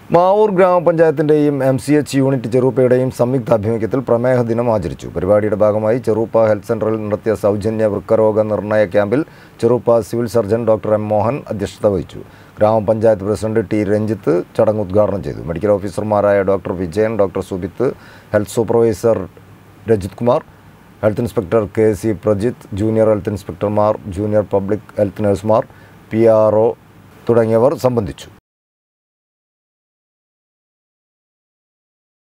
മാവൂർ ഗ്രാമപഞ്ചായത്തിൻ്റെയും MCH unit ചെറുപ്പയുടെയും സംയുക്താഭിമുഖ്യത്തിൽ പ്രമേഹ ദിനം ആചരിച്ചു. പരിപാടിയുടെ ഭാഗമായി ചെറുപ്പ ഹെൽത്ത് സെൻ്ററിൽ നടത്തിയ സൗജന്യ വൃക്കരോഗ നിർണയ ക്യാമ്പിൽ Cherooppa civil surgeon doctor M. Mohan അധ്യക്ഷത വഹിച്ചു. ഗ്രാമപഞ്ചായത്ത് പ്രസിഡന്റ് T. രഞ്ജിത്ത് ചടങ്ങ് ഉദ്ഘാടനം ചെയ്തു. മെഡിക്കൽ ഓഫീസർമാരായ doctor Vijayan, doctor Subith, health supervisor Rajith Kumar, health inspector KC Prajith, junior health ഇൻസ്പെക്ടർമാർ, ജൂനിയർ പബ്ലിക് ഹെൽത്ത് നഴ്സുമാർ, PRO തുടങ്ങിയവർ സംബന്ധിച്ചു.